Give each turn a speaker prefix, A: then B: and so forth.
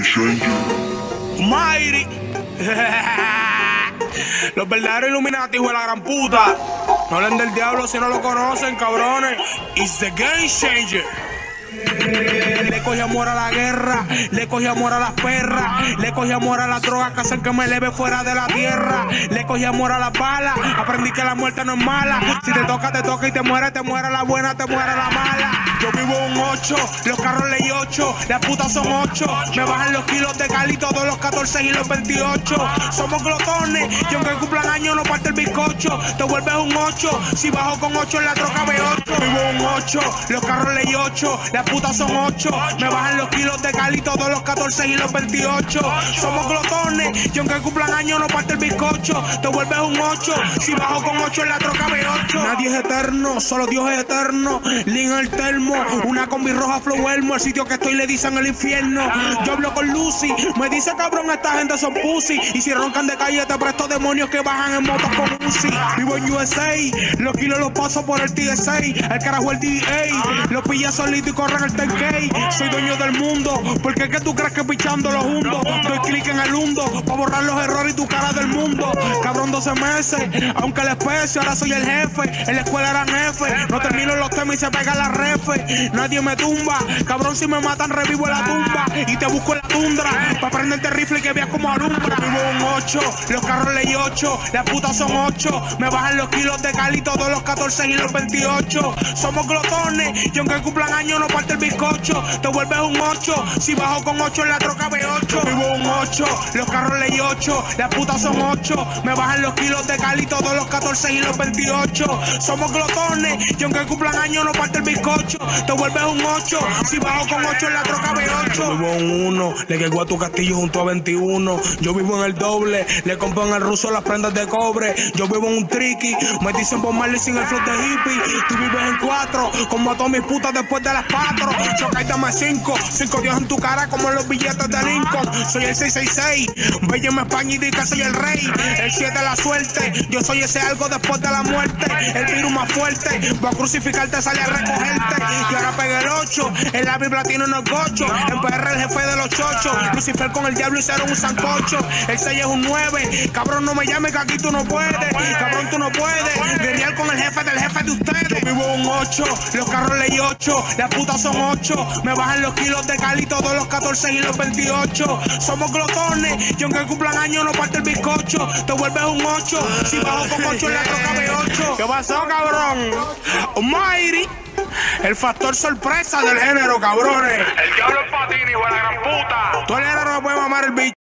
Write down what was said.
A: Mayri. Los verdaderos Illuminati, hijo de la gran puta. No hablen del diablo si no lo conocen, cabrones. It's the game changer. Le cogí amor a la guerra, le cogí amor a las perras, le cogí amor a las drogas que hacen que me eleve fuera de la tierra, le cogí amor a las balas, aprendí que la muerte no es mala. Si te toca y te muere la buena, te muere la mala. Yo vivo un 8, los carros ley 8, las putas son 8. Me bajan los kilos de Cali, todos los 14 y los 28. Somos glotones, y aunque cumplan años no parte el bizcocho. Te vuelves un 8, si bajo con 8 en la troca B8. Vivo un 8, los carros ley 8, las putas son 8. Me bajan los kilos de Cali, todos los 14 y los 28. Somos glotones, y aunque cumplan años no parte el bizcocho. Te vuelves un 8, si bajo con 8 en la troca B8. Nadie es eterno, solo Dios es eterno. Lin el termo, una combi roja flow elmo. El sitio que estoy le dicen el infierno. Yo hablo con Lucy, me dice cabrón, esta gente son pussy. Y si roncan de calle te presto demonios que bajan en motos con Uzi. Vivo en USA, los kilos los paso por el TSA. El carajo el DA, los pillas solito y corren el 10K. Soy dueño del mundo, porque es que tú crees que pichando los hundo. Doy clic en el hundo, pa' borrar los errores y tu cara del mundo. Cabrón 12 meses, aunque la especie, ahora soy el jefe. En la escuela eran F, no termino los temas y se pega la refe. Nadie me tumba, cabrón si me matan revivo en la tumba. Y te busco en la tundra, pa' prenderte rifle y que veas como alumbra. Vivo un 8, los carros ley 8, las putas son 8. Me bajan los kilos de Cali, todos los 14 y los 28. Somos glotones, y aunque cumplan años no parte el bizcocho. Te vuelves un 8, si bajo con 8 en la troca B8. Vivo un 8, los carros ley 8, las putas son 8. Me bajan los kilos de Cali, todos los 14 y los 28. Somos glotones, y aunque cumplan años no parte el bizcocho. Te vuelves un 8, si bajo con 8 en la troca B8. Yo vivo en 1, le quedo a tu castillo junto a 21. Yo vivo en el doble, le compro en el ruso las prendas de cobre. Yo vivo en un tricky, me dicen por Marley sin el flow de hippie. Tú vives en 4, como a todas mis putas después de las 4. Choca y dame 5 Dios en tu cara como en los billetes de Lincoln. Soy el 666, vélleme España y di que soy el rey. El 7 la suerte, yo soy ese algo después de la muerte. El virus más fuerte, voy a crucificarte, sale a recogerte. Y ahora pegué el 8, en la Biblia tiene unos gochos. En PR el jefe de los chochos, Lucifer con el diablo hicieron un sancocho. El 6 es un 9, cabrón no me llames que aquí tú no puedes. Cabrón tú no puedes, guerrear con el jefe del jefe de ustedes. Yo vivo un 8, los carros ley 8, las putas son 8. Me bajan los kilos de Cali, todos los 14 y los 28. Somos glotones, y aunque cumplan años no parte el bizcocho. Te vuelves un 8, si bajo con 8 en la troca B8. ¿Qué pasó, cabrón? Mayri, el factor sorpresa del género, cabrones.
B: El diablo es patín, hijo de la gran puta.
A: Tú el género no puede mamar el bicho.